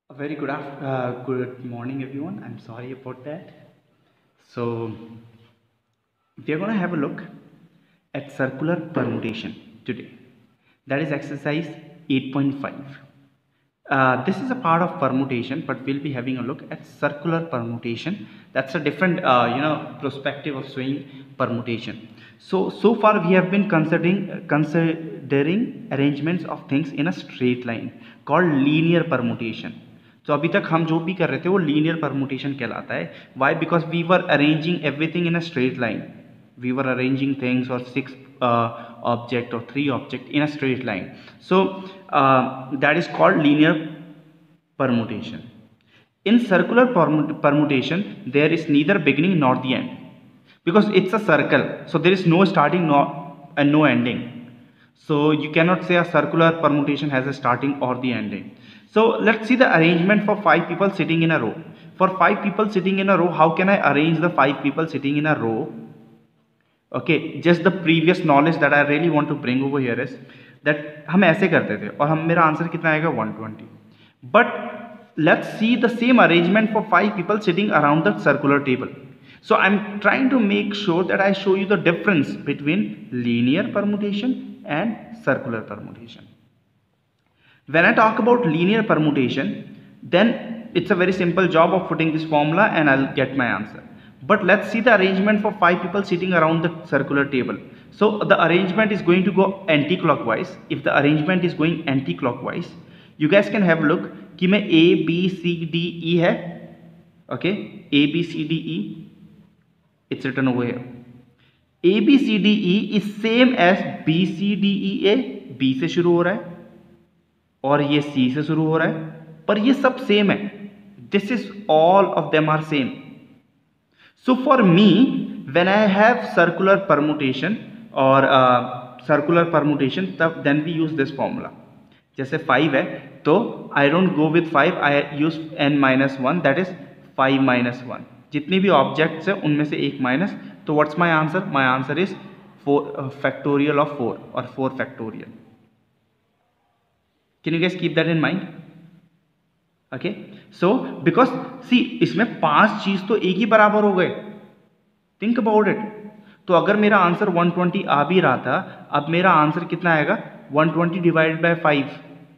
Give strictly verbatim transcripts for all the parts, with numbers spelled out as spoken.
A very good after, uh, good morning, everyone. I'm sorry about that. So we are going to have a look at circular permutation today. That is exercise eight point five. Uh, this is a part of permutation, but we'll be having a look at circular permutation. That's a different, uh, you know, perspective of showing permutation. So so far we have been considering considering arrangements of things in a straight line called linear permutation. तो अभी तक हम जो भी कर रहे थे वो लीनियर परमुटेशन कहलाता है. Why? Because we were arranging everything in a straight line. We were arranging things or six uh, object or three object in a straight line. So uh, that is called linear permutation. In circular permutation, there is neither beginning nor the end because it's a circle. So there is no starting nor and no ending. So you cannot say a circular permutation has a starting or the ending. So let's see the arrangement for five people sitting in a row. For five people sitting in a row, how can I arrange the five people sitting in a row? Okay, just the previous knowledge that I really want to bring over here is that हम ऐसे करते थे और हम मेरा answer कितना आएगा one twenty. But let's see the same arrangement for five people sitting around the circular table. So I'm trying to make sure that I show you the difference between linear permutation and circular permutation. When I talk about linear permutation, then it's a very simple job of putting this formula and I'll get my answer. But let's see the arrangement for five people sitting around the circular table. So the arrangement is going to go anti-clockwise. If the arrangement is going anti-clockwise, you guys can have a look कि मैं A, B, C, D, E है. Okay, A, B, C, D, E. It's written over here. A, B, C, D, E is same as B, C, D, E, A. B से शुरू हो रहा है और ये C से शुरू हो रहा है, पर ये सब सेम है. This is all of them are same. So for me, when I have circular permutation or uh, circular permutation, तब then we use this formula. जैसे five है तो I don't go with five, I use n minus one, that is five minus one. जितनी भी objects है उनमें से एक minus. तो what's my answer? My answer is four uh, factorial of four or four factorial. Can you guys keep that in mind? Okay, so because see इसमें पांच चीज तो एक ही बराबर हो गए. Think about it. तो अगर मेरा आंसर one twenty आ भी रहा था, अब मेरा आंसर कितना आएगा? one twenty divided by five.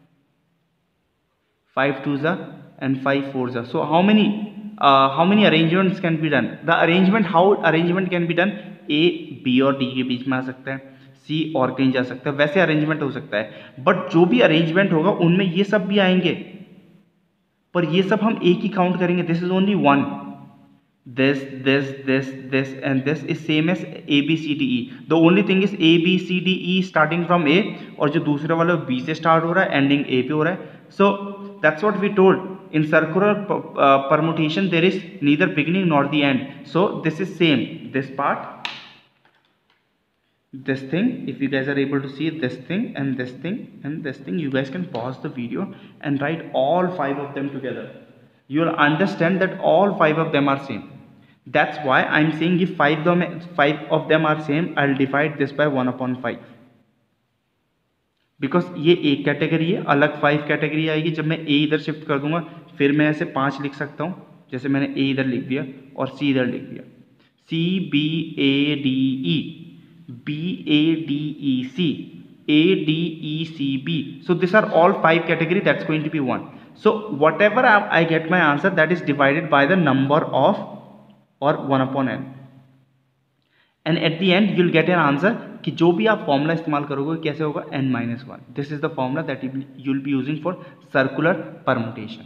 five twos are and five fours are. So how many uh, how many arrangements can be done? The arrangement, how arrangement can be done? A, B और D के बीच में आ सकता है, C और कहीं जा सकता है, वैसे अरेंजमेंट हो सकता है. बट जो भी अरेंजमेंट होगा उनमें ये सब भी आएंगे, पर ये सब हम एक ही काउंट करेंगे. This is only one. this this this this and this is same as A B C D E. the only thing is A B C D E starting from A और जो दूसरे वाला B से start हो रहा है ending A पे हो रहा है. so that's what we told in circular uh, permutation. there is neither beginning nor the end. so this is same, this part, this thing. If you guys are able to see this thing and this thing and this thing, you guys can pause the video and write all five of them together. You will understand that all five of them are same. That's why I'm saying if five of them, five of them are same, I'll divide this by one upon five. Because ये एक category है, अलग five category आएगी. जब मैं A इधर shift कर दूंगा फिर मैं ऐसे पांच लिख सकता हूँ. जैसे मैंने A इधर लिख दिया और C इधर लिख दिया. C B A D E, B A D E C, A D E C B. So these are all five category. That's going to be one. So whatever I, I get my answer, that is divided by the number of or one upon n. And at the end you'll get an answer कि जो भी आप formula इस्तेमाल करोगे कैसे होगा? n minus one. This is the formula that you'll be using for circular permutation.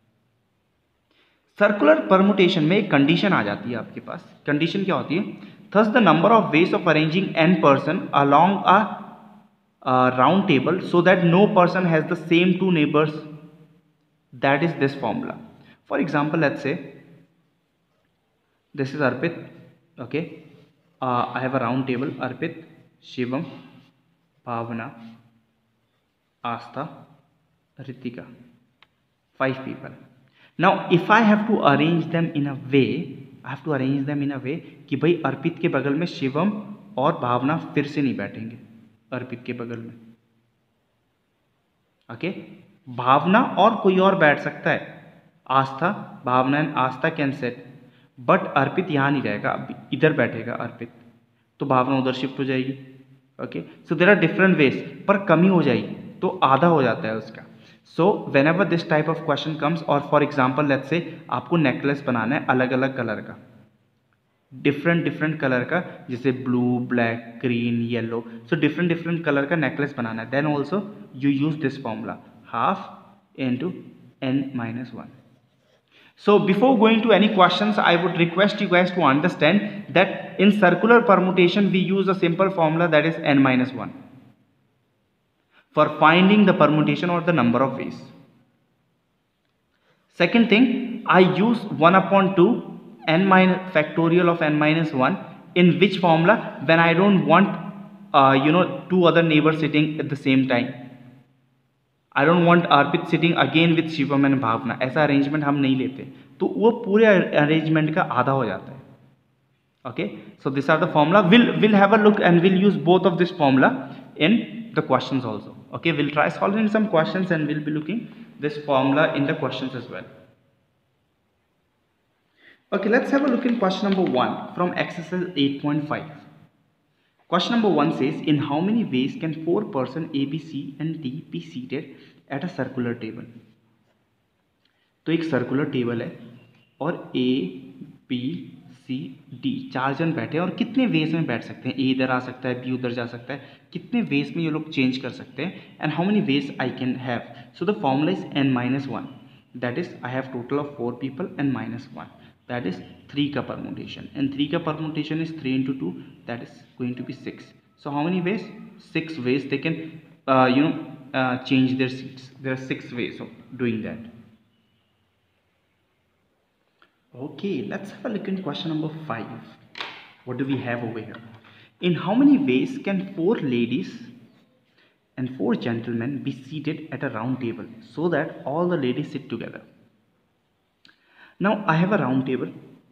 Circular permutation में एक कंडीशन आ जाती है आपके पास. कंडीशन क्या होती है? Thus the number of ways of arranging n person along a, a round table so that no person has the same two neighbors. That is this formula. For example, let's say this is Arpit. Okay, uh, I have a round table. Arpit, Shivam, Bhavana, Astha, Ritika. Five people. Now if I have to arrange them in a way, I have to arrange them in a way कि भाई अर्पित के बगल में शिवम और भावना फिर से नहीं बैठेंगे अर्पित के बगल में. Okay okay? भावना और कोई और बैठ सकता है, Aastha, Bhavana and Aastha can set, but Arpit यहाँ नहीं रहेगा, अब इधर बैठेगा अर्पित, तो भावना उधर शिफ्ट हो जाएगी। Okay, so there are different ways, पर कमी हो जाएगी तो आधा हो जाता है उसका। So when this type of question comes, और फॉर एग्जाम्पल लेट्स से आपको नेकलेस बनाना है अलग अलग कलर का, डिफरेंट डिफरेंट कलर का, जैसे blue, black, green, yellow, so different different colour का नेकलेस बनाना है, then also you use this formula half into n minus one. So before going to any questions, I would request you guys to understand that in circular permutation we use a simple formula, that is n minus one, for finding the permutation or the number of ways. Second thing, I use one upon two n minus factorial of n minus one, in which formula, when I don't want uh, you know two other neighbors sitting at the same time. I don't want Arpit sitting again with Shivam and Bhavana, ऐसा arrangement हम नहीं लेते, तो वो पूरे arrangement का आधा हो जाता है. Okay, so this are the formula. Will will have a look and will use both of this formula in the questions also. Okay, will try solving some questions and will be looking this formula in the questions as well. Okay, let's have a look in question number one from exercise eight point five. Question number one says, in how many ways can four person A, B, C and D be seated at a circular table? तो एक circular table है और A, B, C, D चार जन बैठे हैं, और कितने वेज में बैठ सकते हैं? A इधर आ सकता है, B उधर जा सकता है, कितने वेज में ये लोग चेंज कर सकते हैं? And how many ways I can have? So the formula is n minus one, that is I have total of four people and minus one. That is three का permutation, and three का permutation is three into two, that is going to be six. So how many ways? Six ways they can uh, you know uh, change their seats. There are six ways of doing that. Okay, let's have a look in question number five. What do we have over here? In how many ways can four ladies and four gentlemen be seated at a round table so that all the ladies sit together? Now I have a round table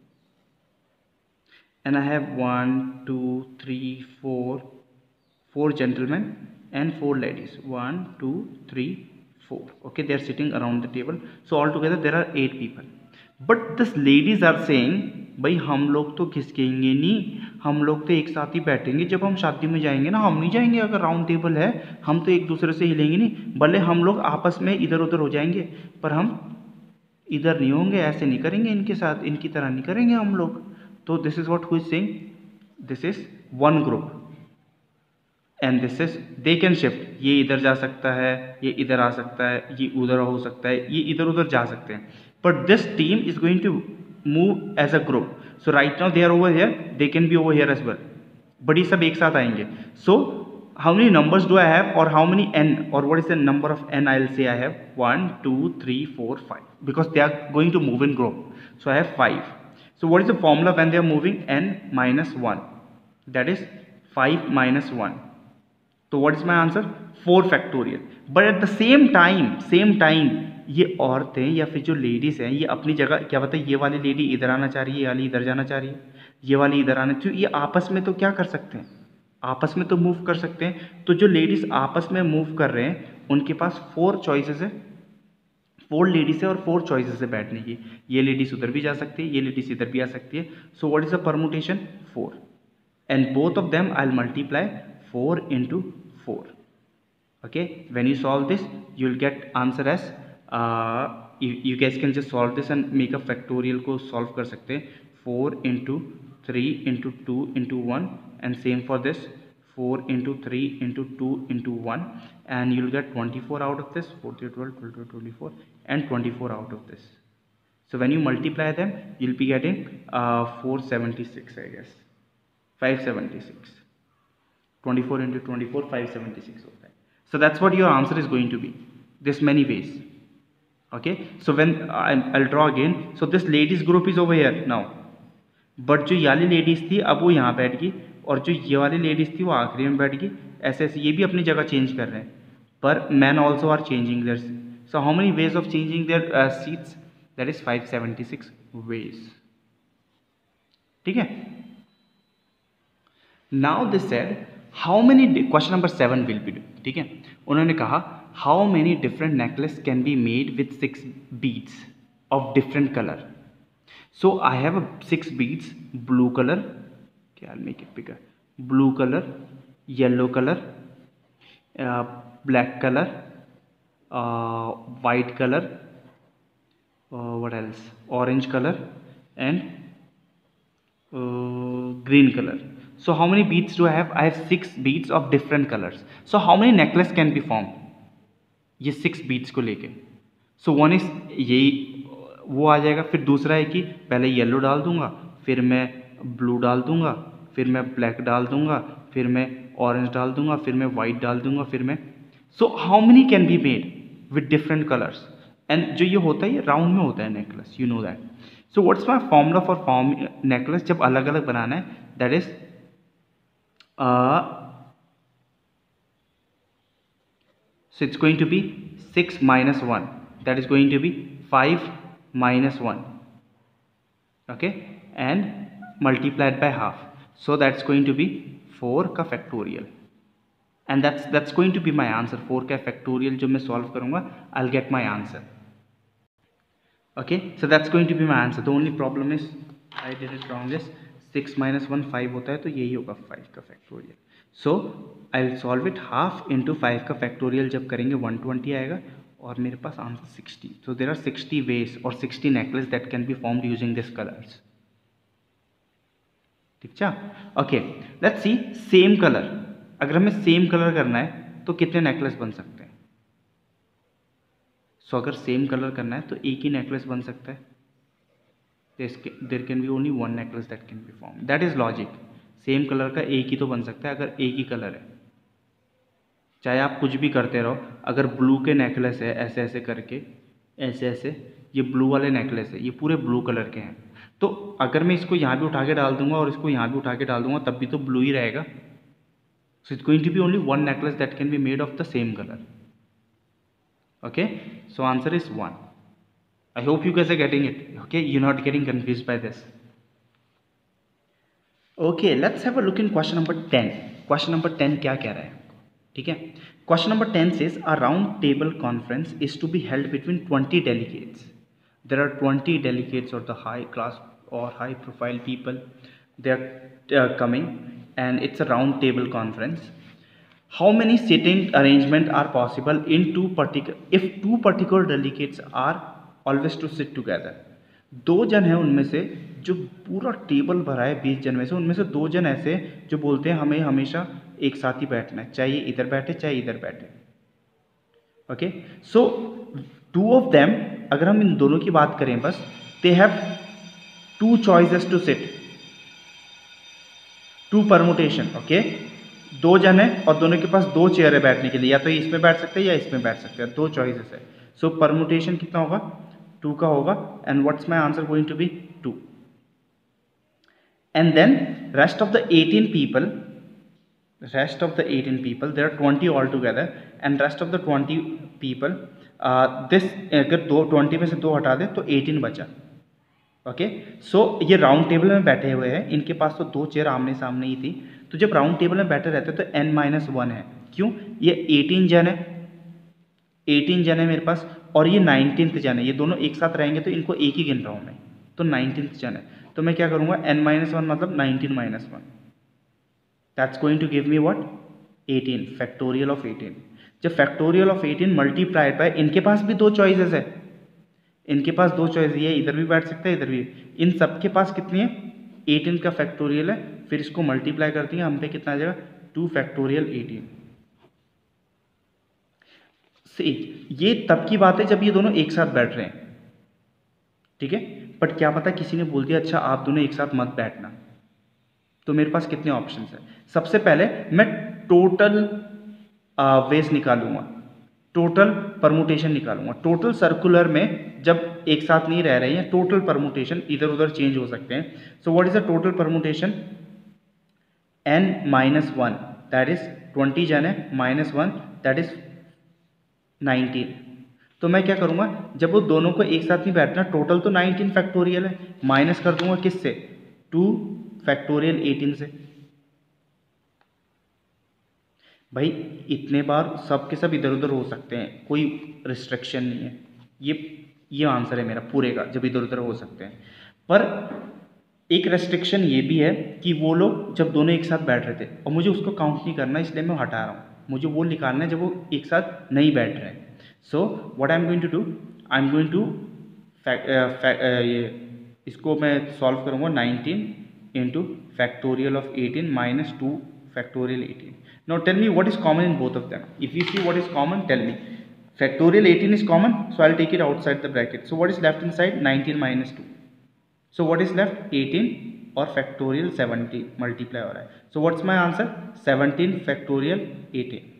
and I have one, two, three, four, four gentlemen and four ladies. One, two, three, four. Okay, they are sitting around the table. So altogether there are eight people. But these ladies are saying, भाई हम लोग तो खिसकेंगे नहीं, हम लोग तो एक साथ ही बैठेंगे, जब हम शादी में जाएंगे ना हम नहीं जाएंगे, अगर राउंड टेबल है हम तो एक दूसरे से हिलेंगे नहीं, भले हम लोग आपस में इधर उधर हो जाएंगे पर हम इधर नहीं होंगे, ऐसे नहीं करेंगे इनके साथ, इनकी तरह नहीं करेंगे हम लोग. तो this is what who is saying, this is one group and this is they can shift, ये इधर जा सकता है, ये इधर आ सकता है, ये उधर हो सकता है, ये इधर उधर जा सकते हैं, but this team is going to move as a group. So right now they are over here, they can be over here as well, but ये सब एक साथ आएंगे. सो how many numbers do I have, or how many n, or what is the number of n? I'll say I have one, two, three, four, five, because they are going to move in group. So I have five. So what is the formula when they are moving? N minus one, that is five minus one. So what is my answer? four factorial. But at the same time, same time ये औरतें या फिर जो ladies हैं ये अपनी जगह, क्या पता ये वाली लेडी इधर आना चाह रही है, ये वाली इधर जाना चाह रही है, ये वाली इधर आना, तो ये आपस में तो क्या कर सकते हैं, आपस में तो मूव कर सकते हैं. तो जो लेडीज आपस में मूव कर रहे हैं उनके पास फोर चॉइसेस है, फोर लेडीज है और फोर चॉइसेस है बैठने की. ये लेडीज उधर भी जा सकती है, ये लेडीज इधर भी आ सकती है. So what is the permutation? Four, and both of them I will multiply four into four. Okay, when you solve this you will get answer as, you guys can just solve this and make a factorial को सॉल्व कर सकते हैं. Four into three into two into one, and same for this, four into three into two into one, and you'll get twenty-four out of this, four, twelve, twelve, twenty-four, and twenty-four out of this. So when you multiply them you'll be getting uh, four seventy-six, I guess, five seventy-six. twenty-four into twenty-four, five seventy-six होता है. So that's what your answer is going to be, this many ways. Okay, so when I'll, I'll draw again. So this ladies group is over here now, but जो ये वाली ladies थी अब वो यहाँ बैठ गई, और जो ये वाली लेडीज़ थी वो आखिरी में बैठ गई. ऐसे ऐसे ये भी अपनी जगह चेंज कर रहे हैं, पर man also are changing there. So how many ways of changing their seats? That is five seventy six ways. ठीक है, now this said how many, question number seven will be do. ठीक है, उन्होंने कहा how many different necklace can be made with six beads of different colour. So I have a six beads, blue color, okay, I'll make it bigger, blue color, yellow color, uh, black color, uh, white color, uh, what else, orange color, and uh, green color. So how many beads do I have? I have six beads of different colors. So how many necklace can be formed? ये six beads को लेके. So one is यही वो आ जाएगा. फिर दूसरा है कि पहले येलो डाल दूंगा, फिर मैं ब्लू डाल दूंगा, फिर मैं ब्लैक डाल दूंगा, फिर मैं ऑरेंज डाल दूंगा, फिर मैं वाइट डाल दूंगा, फिर मैं. So how many can be made with different colours. एंड जो ये होता है ये राउंड में होता है necklace, you know that. So what's my formula for form necklace जब अलग अलग बनाना है, that is so it's going to be six minus one, that is going to be five minus one, okay, and multiplied by half, so that's going to be four का factorial, and that's that's going to be my answer. four का factorial जो मैं solve करूँगा, I'll get my answer. Okay, so that's going to be my answer. The only problem is I did it wrong. is six minus one five होता है, तो यही होगा five का factorial. So I'll solve it half into five का factorial जब करेंगे one twenty आएगा, और मेरे पास answer sixty. So there are sixty ways और sixty necklace that can be formed using this colours. ठीक है. Okay, let's see same colour. अगर हमें सेम कलर करना है तो कितने नेकलेस बन सकते हैं? सो so, अगर सेम कलर करना है तो एक ही नेकलेस बन सकता है. There can be only one necklace that can be form. That is logic. Same colour का एक ही तो बन सकता है अगर एक ही कलर है. चाहे आप कुछ भी करते रहो, अगर ब्लू के नेकलेस है ऐसे ऐसे करके, ऐसे ऐसे, ये ब्लू वाले नेकलेस है, ये पूरे ब्लू कलर के हैं, तो अगर मैं इसको यहाँ भी उठा के डाल दूंगा और इसको यहाँ भी उठा के डाल दूंगा तब भी तो ब्लू ही रहेगा. So it's going to be only one necklace that can be made of the same colour. Okay, so answer is one. I hope you guys are getting it. Okay, you're not getting confused by this. Okay, let's have a look in question number ten. Question number ten क्या कह रहा है? ठीक है. Question number ten says a round table conference is to be held between twenty delegates. There are twenty delegates और the high class और high profile people, they are coming and it's a round table conference. How many sitting arrangement are possible in two particular if two particular delegates are always to sit together. दो जन हैं उनमें से जो पूरा table भरा है बीस जन में से, उनमें से दो जन ऐसे जो बोलते हैं हमें हमेशा एक साथ ही बैठना है, चाहे इधर बैठे चाहे इधर बैठे. Okay, so two of them, अगर हम इन दोनों की बात करें बस, they have two choices to sit, two permutation. Okay, दो जन है और दोनों के पास दो चेयर है बैठने के लिए, या तो इसमें बैठ सकते हैं या इसमें बैठ सकते हैं, दो चॉइसेस है. सो परमुटेशन कितना होगा? टू का होगा. And what's my answer going to be? Two. And then rest of the eighteen people, rest of the eighteen people, there are twenty altogether, and rest of the twenty people, uh, this अगर दो twenty में से दो हटा दे तो eighteen बचा. Okay, सो ये round table में बैठे हुए हैं, इनके पास तो दो चेयर आमने सामने ही थी, तो जब राउंड टेबल में बैठे रहते तो n माइनस वन है. क्यों? ये एटीन जन है, एटीन जन है मेरे पास, और ये नाइनटीन्थ जन है. ये दोनों एक साथ रहेंगे तो इनको एक ही गिन रहा हूँ मैं, तो नाइनटीन्थ जन है. तो मैं क्या करूँगा? n माइनस वन मतलब nineteen minus one. That's going to give me what? eighteen, factorial of eighteen. जब factorial of eighteen multiplied by, इनके पास भी दो choices है, इनके पास दो choices, ये इधर भी बैठ सकता है इधर भी, इन सब के पास कितनी है? eighteen का factorial है. फिर इसको multiply करती है, हम पे कितना आ जाएगा? To factorial eighteen. See, ये तब की बात है जब ये दोनों एक साथ बैठ रहे हैं. ठीक है, बट क्या पता किसी ने बोल दिया अच्छा आप दोनों एक साथ मत बैठना, तो मेरे पास कितने ऑप्शंस हैं? सबसे पहले मैं टोटल वेज निकालूंगा, टोटल परमुटेशन निकालूंगा. टोटल सर्कुलर में जब एक साथ नहीं रह रहे हैं, टोटल परमुटेशन इधर उधर चेंज हो सकते हैं. So what is the total permutation? n minus one, that is twenty जन है, minus one that is nineteen. तो मैं क्या करूंगा? जब वो दोनों को एक साथ नहीं बैठना, टोटल तो नाइनटीन फैक्टोरियल है, माइनस कर दूंगा किससे? टू फैक्टोरियल एटीन से. भाई इतने बार सब के सब इधर उधर हो सकते हैं, कोई रिस्ट्रिक्शन नहीं है। ये ये आंसर है मेरा पूरे का, जब इधर उधर हो सकते हैं। पर एक रेस्ट्रिक्शन ये भी है कि वो लोग जब दोनों एक साथ बैठ रहे थे और मुझे उसको काउंट नहीं करना, इसलिए मैं हटा रहा हूँ। मुझे वो निकालना है जब वो एक साथ नहीं बैठ रहे हैं। So what I am going to do, I am going to ये इसको मैं सॉल्व करूँगा nineteen into factorial of eighteen minus two factorial eighteen. Now tell me what is common in both of them. If you see what is common, tell me. Factorial eighteen is common, so I'll take it outside the bracket. So what is left inside? nineteen minus two. So what is left? eighteen or factorial seventeen multiply हो रहा है. So what's my answer? seventeen factorial eighteen.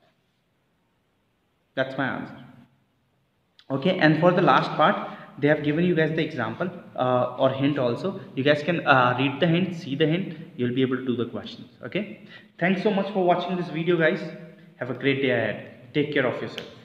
That's my answer. Okay, and for the last part, they have given you guys the example uh, or hint also. You guys can uh, read the hint, see the hint, you'll be able to do the questions. Okay, thanks so much for watching this video, guys. Have a great day ahead. Take care of yourself.